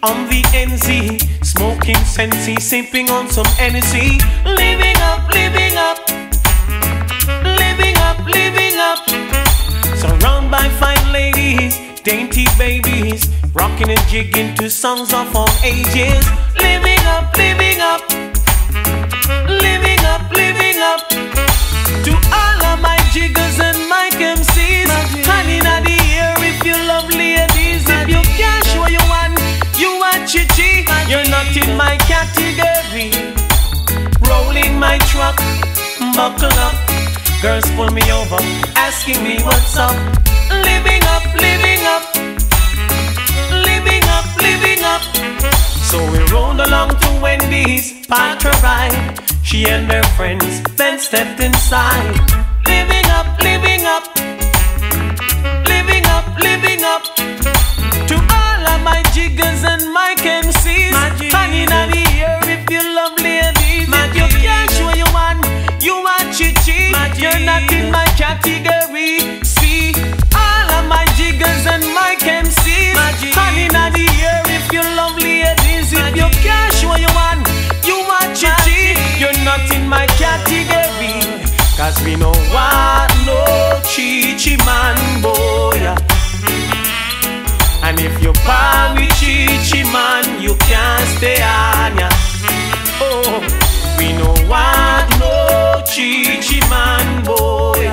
on the NZ, smoking Sensi, sipping on some Hennessy. Living up, living up, living up, living up. Surrounded by fine ladies, dainty babies, rocking and jigging to songs of all ages. Living up, living up, living up, living up. To all of my jiggers and my MCs, honey na the air if you love ladies. If you can't show you are chichi, you're not in my category. Rolling my truck, buckle up, girls pull me over, asking me what's up. Living up, living up, living up, living up. So we rolled along to Wendy's, parked her ride. She and her friends then stepped inside. Living up, living up, living up, living up. To all of my jiggers and my MCs, honey na the air if you love ladies. If you can't show you are chichi, you're not in my category. See, all of my jiggers and my MCs, honey na the air if you love ladies. If you can't show you are chichi, you're not in my category. Cause we know what no chichi man boy. And if you par with chichi man, you can't stay on ya. Oh, we know what no chichi man boy.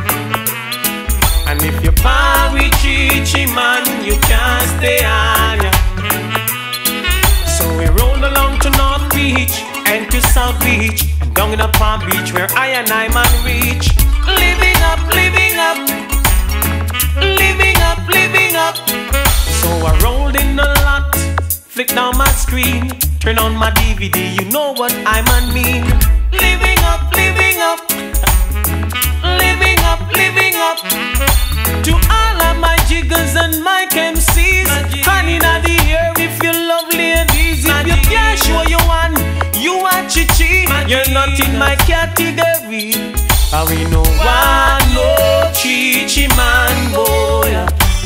And if you par with chichi man, you can't stay on ya. So we rolled along to North Beach and to South Beach, and down in the Palm Beach where I and I man reach. Living up, living up, living up, living up. So I rolled in the lot, flick down my screen, turn on my DVD, you know what I man mean. Living up, living up, living up, living up. To all of my jiggers and my MCs, honey na the air if you love ladies. If you can't show you are chichi, you're not in my category. And we know why no chichi man boy.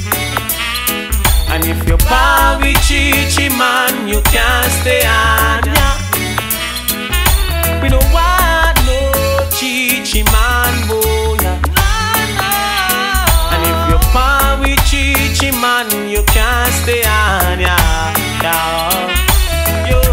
And if you par with chichi man, you can't stay on ya. We know why no chichi man boy. And if you par with chichi man, you can't stay on ya. Yo.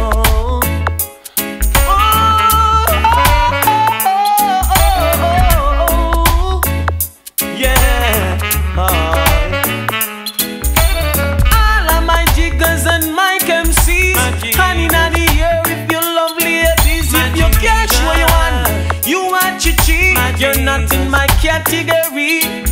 Honey na the air if you love ladies. If you can't show you are chichi, you're not in my category.